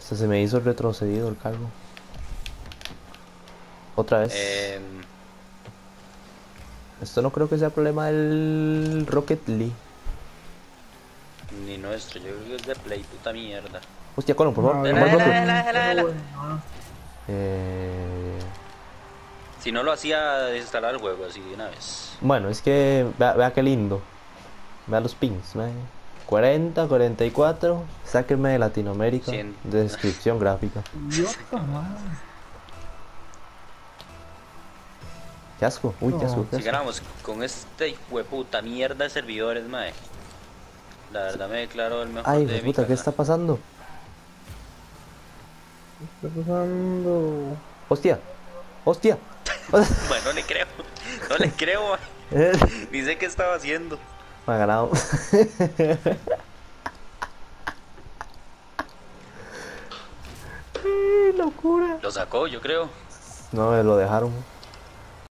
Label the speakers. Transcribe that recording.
Speaker 1: Se me hizo retrocedido el cargo. Otra vez. Esto no creo que sea problema del Rocket League.
Speaker 2: Ni nuestro, yo creo que es de Play, puta mierda.
Speaker 1: Hostia, Colin, por favor,
Speaker 3: No,
Speaker 1: toma el bloque.
Speaker 2: Déjala.
Speaker 1: Eh...
Speaker 2: Si no lo hacía, desinstalar el juego así de una vez.
Speaker 1: Bueno, es que vea qué lindo. Vea los pings, man. 40, 44. Sáquenme de Latinoamérica.
Speaker 2: 100.
Speaker 1: Descripción gráfica.
Speaker 3: Idiota, man.
Speaker 1: Qué asco. Uy, qué asco,
Speaker 3: No.
Speaker 1: qué
Speaker 2: Si
Speaker 1: asco.
Speaker 2: ganamos con este hueputa mierda de servidores, mae. La verdad me declaro el mejor
Speaker 1: Ay,
Speaker 2: de mi
Speaker 1: puta, ¿qué
Speaker 2: canal.
Speaker 1: está pasando?
Speaker 3: ¿Qué está pasando?
Speaker 1: Hostia. Hostia.
Speaker 2: Bueno, no le creo. No le creo, mae. Ni sé qué estaba haciendo.
Speaker 1: Me ha ganado. ¡Qué locura!
Speaker 2: Lo sacó, yo creo.
Speaker 1: No, me lo dejaron.